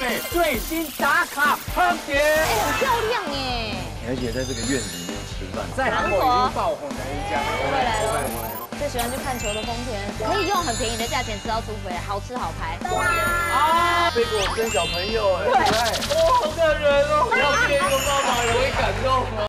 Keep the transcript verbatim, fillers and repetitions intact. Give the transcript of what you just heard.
北最新打卡夯点， 哎，很漂亮耶！ 而且在这个院子里面吃饭， 在韩国已经爆红的一家， 不会来了。最喜欢去看球的丰田，可以用很便宜的价钱吃到舒肥，好吃好拍。 啊，贝果生小朋友哎， 对， 哇，好感人哦！要接一个妈妈，容易感动吗？